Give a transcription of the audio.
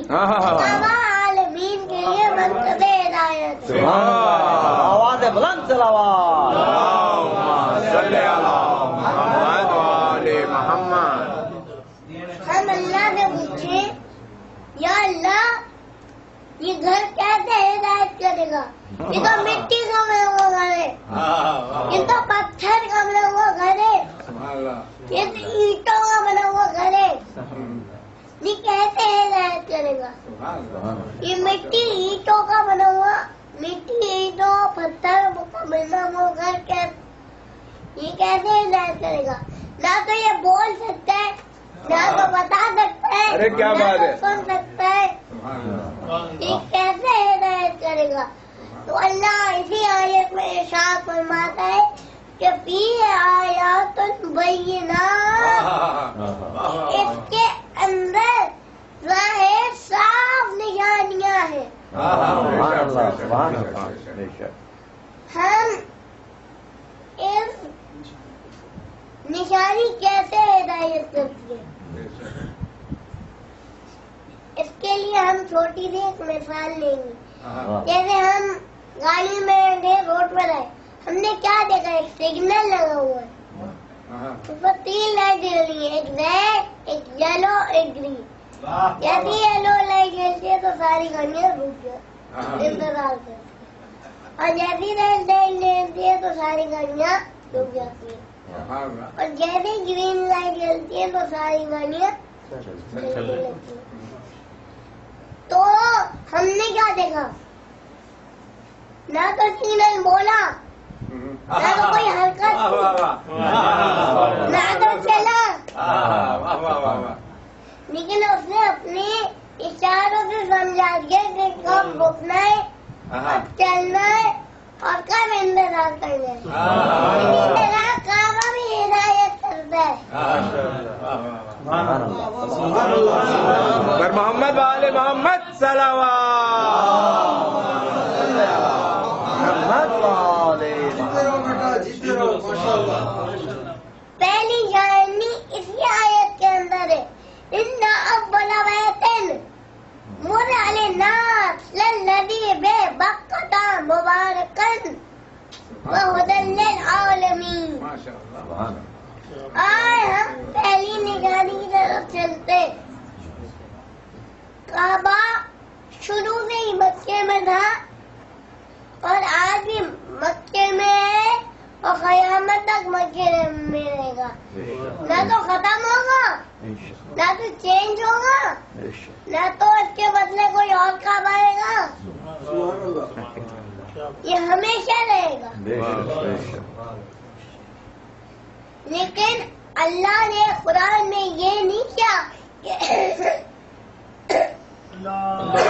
تمام عالمین کے لیے منتظر ہدایت ہے۔ آواز بلند صلوات۔ اللہم صلی علی محمد و آل محمد۔ ہم اللہ سے پوچھے یا اللہ یہ گھر کیسے ہدایت کرے گا؟ یہ تو مٹی کا بنا ہوا گھر ہے، یہ تو پتھر کا بنا ہوا گھر ہے، یہ تو اینٹوں کا بنا ہوا گھر ہے، یہ کیسے ہدایت کرے گا؟ یہ مٹی اینٹوں کا بنا ہوا، مٹی اینٹوں پتھر کا بنا ہوا گھر یہ کیسے ہدایت کرے گا؟ نہ تو یہ بول سکتا ہے، نہ تو بتا سکتا ہے، ارے کیا بات ہے، نہ تو سن سکتا ہے، یہ کیسے ہدایت کرے گا؟ تو اللہ اسی آیت میں ارشاد فرماتا ہے کہ فی آیات بینات، اس کے اندر ظاہر صاف نشانیاں ہیں۔ ہم اس نشانی کیسے ہدایت کرتی ہے؟ اس کے لیے ہم چھوٹی سی ایک مثال لیں گے۔ جیسے ہم گاڑی میں گئے، روڈ پر آئے، ہم نے کیا دیکھا؟ ایک سگنل لگا ہوا ہے، اس پر 3 لائٹ جل رہی ہیں، ایک ریڈ، ایک یلو، ایک گرین۔ جیسے یلو لائٹ جلتی ہے تو ساری گاڑیاں رک جاتی انتظار کرتی ہیں، اور جیسی ریڈ لائٹ جلتی ہے تو ساری گاڑیاں رک جاتی ہیں، اور جیسے گرین لائٹ جلتی ہے تو ساری گاڑیاں چلنے لگتی ہیں۔ تو ہم نے کیا دیکھا؟ نہ تو سگنل بولا، نہ تو کوئی حرکت، نہ تو چلا، لیکن اس نے اپنے اشاروں سے سمجھا دیا کہ کب رکنا ہے، کب چلنا ہے، اور کب انتظار کرنا ہے۔ اسی طرح کعبہ بھی ہدایت کرتا ہے۔ پر محمد و آل محمد صلوات۔ پہلی جاننی اسی آیت کے اندر ہے، ان اول بیت وضع للناس للذی ببکۃ مبارکا وہدی للعالمین۔ آئے ہم پہلی نگرانی کی طرف چلتے۔ کعبہ شروع سے ہی مکے میں تھا اور آج بھی مکے میں ہے اور قیامت تک مکے میں رہے گا، نہ تو ختم ہوگا، نہ تو چینج ہوگا، نہ تو اس کے بدلے کوئی اور کعبہ آئے گا، یہ ہمیشہ رہے گا۔ لیکن اللہ نے قرآن میں یہ نہیں کیا کہ